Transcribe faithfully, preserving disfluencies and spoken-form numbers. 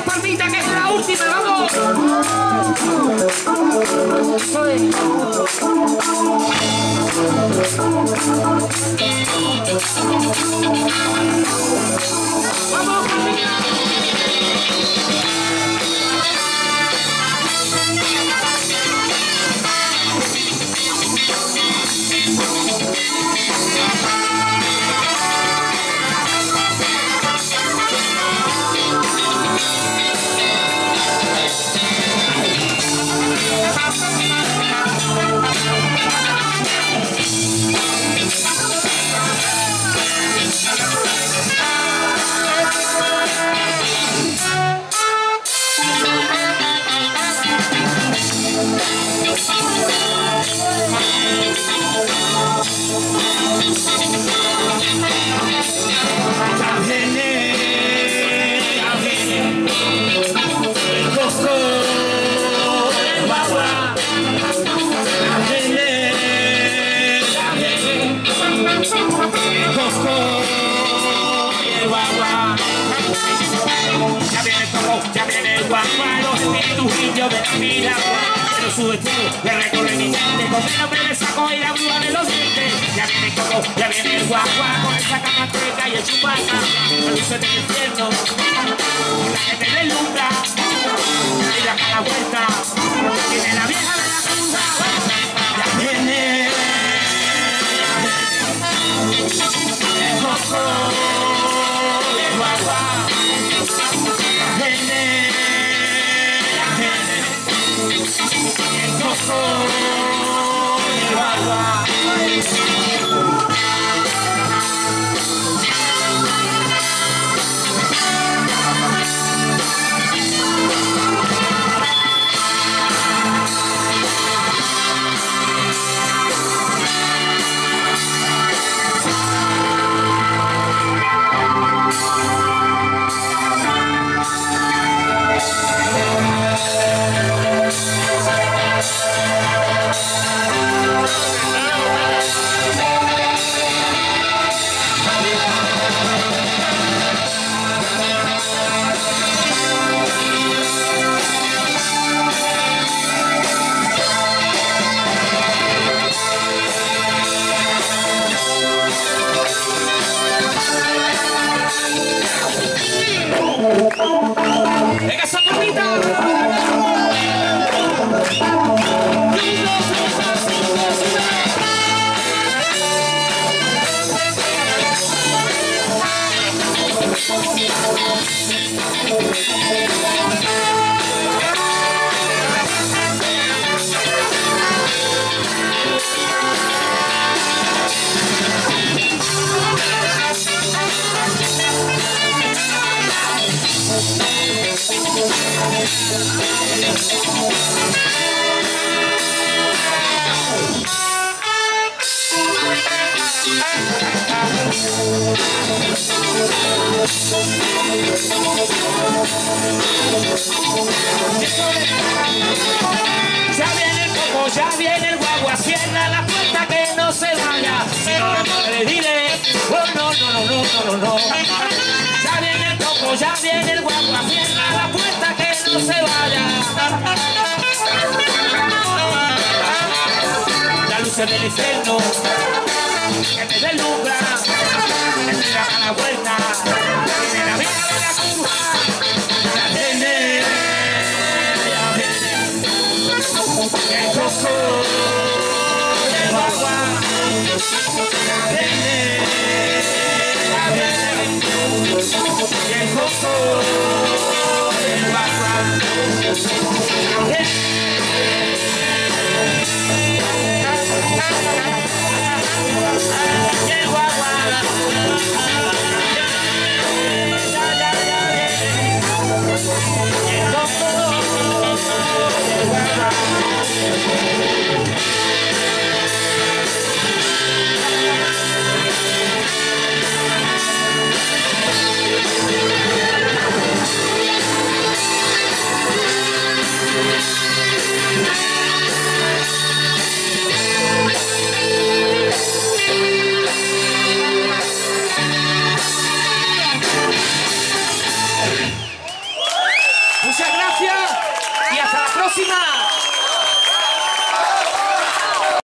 palmita que es la última, vamos. Eso es. Vamos, palmita. Ya viene el guagua, los espíritus indios de la milagua. Pero su destino le recorre mi mente con el nombre del saco y la bruja de los dientes. Ya viene el coco, ya viene el guagua, con el sacamanteca y el chupaca. La luz del infierno, la que te deslumbra, y la cara vuelta, tiene la vieja de la cruza. Ya viene el coco, el guagua. El coco y el guagua. ¡Venga, esa palmita! Ya viene el coco, ya viene el guagua, cierra la puerta que no se vaya. Si no, no le diré, oh no, no, no, no, no, no. Ya viene el coco, ya viene el guagua, cierra la puerta que no se vaya. La luz del infierno que te deslumbra, que te da la vuelta, tiene la vida de la curva. Ya viene, ya viene el coco y el guagua. Ya viene, ya viene el coco y el guagua. El guagua. We'll be right back. próxima.